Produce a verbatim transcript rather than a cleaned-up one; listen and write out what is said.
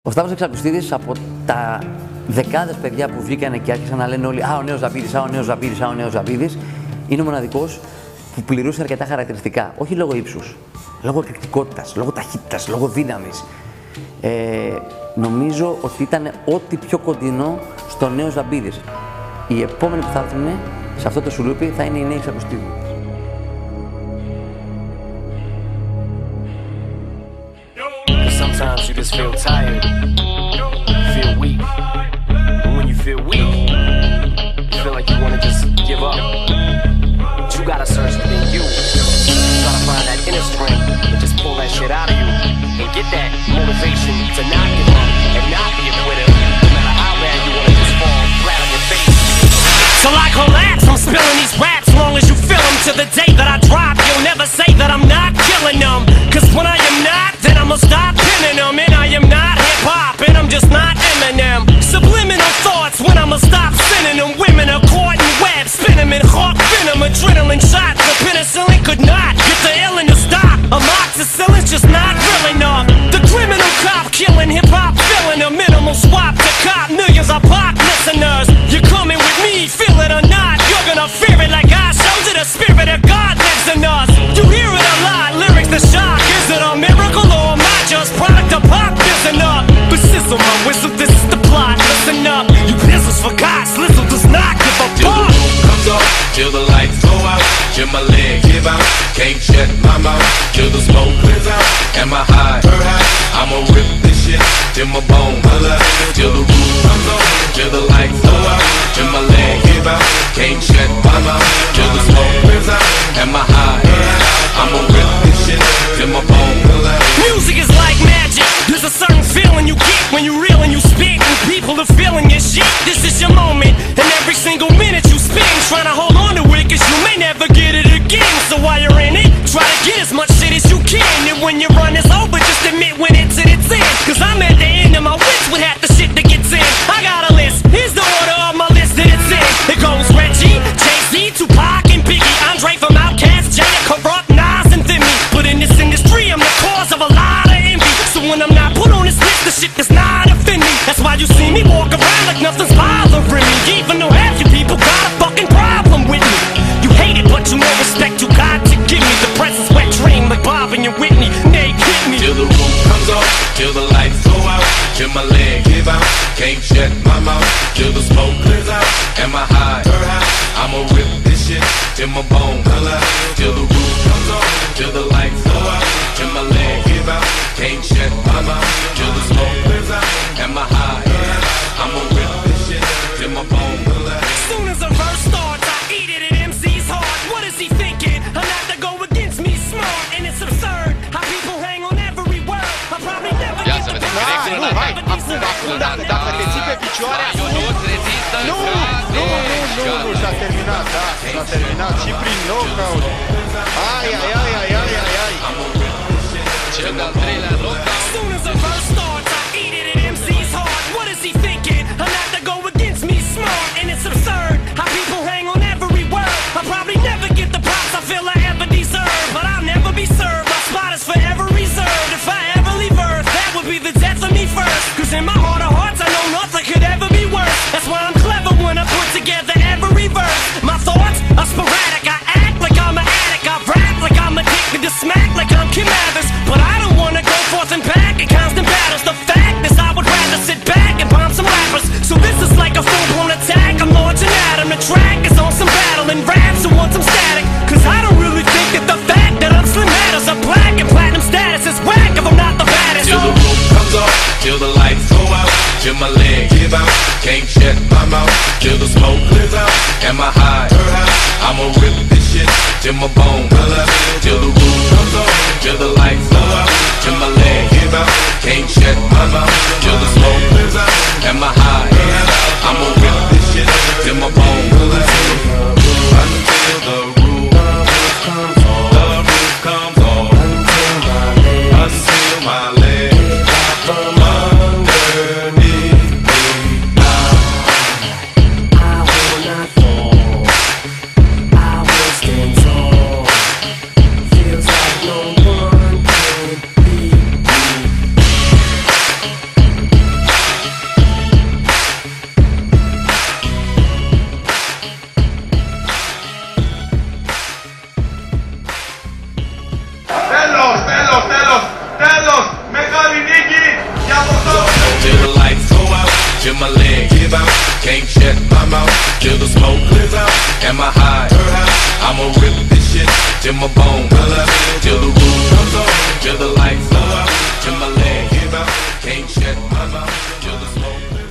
Ο Σταύρος Εξαπιστίδης, από τα δεκάδες παιδιά που βγήκανε και άρχισαν να λένε όλοι «Α, ο νέος Ζαμπίδης, α, ο νέος Ζαμπίδης, α, ο νέος Ζαμπίδης», είναι ο μοναδικός που πληρούσε αρκετά χαρακτηριστικά. Όχι λόγω ύψους, λόγω εκρηκτικότητας, λόγω ταχύτητας, λόγω δύναμης. Ε, νομίζω ότι ήταν ό,τι πιο κοντινό στο νέο Ζαμπίδης. Οι επόμενοι που θα έρθουν σε αυτό το σουλούπι θα είναι οι νέοι Εξαπιστίδης. Sometimes you just feel tired, feel weak, and when you feel weak, you feel like you want to just give up. But you gotta search within you, try to find that inner strength and just pull that shit out of you and get that motivation to not give up and not be a quitter, no matter how bad you want to just fall flat on your face. So I collapse, I'm spilling these raps long as you feel them. To the day that I drop, you'll never say that I'm not killing them, cause when I am not, then I'ma stop pinning them. And I am not hip-hop, and I'm just not Eminem. Subliminal thoughts when I'ma stop sending them. Women are caught in webs, spin them in hawk venom. Adrenaline shots, the penicillin could not get the illin to stop. Amoxicillin's just not real enough. The criminal cop killing hip-hop, filling a minimal swap to cop millions of pop listeners. You're coming with me, feel it or not, you're gonna fear it like I showed you. The spirit of God lives in us. You hear it a lot, lyrics the shock. Is it a miracle or am I just product of pop? Listen up, but sizzle my whistle, this is the plot. Listen up, you business for God, Slizzle does not give a fuck. Till the roof comes off, till the lights go out, till my leg give out, can't shut my mouth, till the smoke clears out. Am I high? I'ma rip this shit till my bone holler. Till the roof comes off, till the lights go out, till my leg give out, can't shut my mouth, till the smoke clears out. Am I high? I'ma rip this shit till my bone holler. Music is like magic. There's a certain feeling you get when you reel and you spit, and people are feeling your shit. This is your moment, and every single minute you spend trying to hold on to it, cause you may never get it again. So while you're in it, try to get as much shit as you can. And when your run is over, just admit when it's in its end, cause I'm at the end of my wits with half the shit that gets in. I got a list, here's the order of my list that it's in. It goes Reggie, Jay-Z, Tupac, and Biggie, Andre from Outkast, Jada, Corrupt, Nas, and Thimmy. But in this industry, I'm the cause of a lot of envy. So when I'm not put on this list, the shit does not offend me. That's why you see me walk around like nothing's bothering me, even though half you people got a fucking problem with me. You hate it, but you know respect you got to give me. The presence wet dream like Bob and your Whitney. Nay, hit me. Till the roof comes off, till the lights go out, till my leg give out, can't shut my mouth, till the smoke clears out. Am I high? I'ma rip this shit till my bone holler. Till the roof comes off, till the lights go out, till my leg give out, can't shut my mouth, till the smoke clears out. Am I high? I'ma rip this shit till my bone holler. As soon as a verse starts, I eat it at M C's heart. What is he thinking? I'm not to go against me smart, and it's absurd how people hang on every word. I probably never Ia get să the vedem prize. directul nu, hai, Never acum, deserve. acum, dacă, dacă te ții pe picioare, Ionuț rezistă nu, nu, nu, nu, nu, s-a terminat, da, s-a terminat și prin knockout. Ai, ai, ai, ai, ai, ai, ai. cel de-al treilea knockout. As soon as a verse starts, I eat it at M C's heart. What is he thinking? I'm not to go against me smart, and it's absurd how people hang on every word. I probably never get the props I feel I ever deserve, but I'll never be served. My spot is forever reserved. If I ever leave Earth, that would be the death of me first, cause in my heart of hearts I know nothing could ever be worse. That's why I'm clever when I put together every verse. My thoughts are sporadic, I act like I'm an addict, I rap like I'm addicted to smack like I'm Kim Mathers. But I don't wanna go forth and back in constant battles. The fact is I would rather sit back and bomb some rappers. So this is like a full-blown attack, I'm launching at him. The track is on some battle and raps who want some static, cause I don't really think that the fact that I'm slim matters. A black and platinum status is whack if I'm not the baddest. Till the roof comes off, till the lights go out, till my leg give out, can't shut my mouth, till the smoke clears out. Am I high? I'ma rip this shit till my bone holler. Till the roof comes off, till the lights go out, till my leg give out, can't shut my mouth, till the smoke clears out. Am I high? I'ma rip this shit till my bone holler. Until the roof comes off, the roof comes off, until my leg from underneath me. I will not fall, I will stand tall. Feels like no one can beat me. Can't shut my mouth till the smoke clears out. Am I high? I'ma rip this shit till my bone, till the roof comes on, till the lights go out, till my leg give out. Can't shut my mouth till the smoke clears out.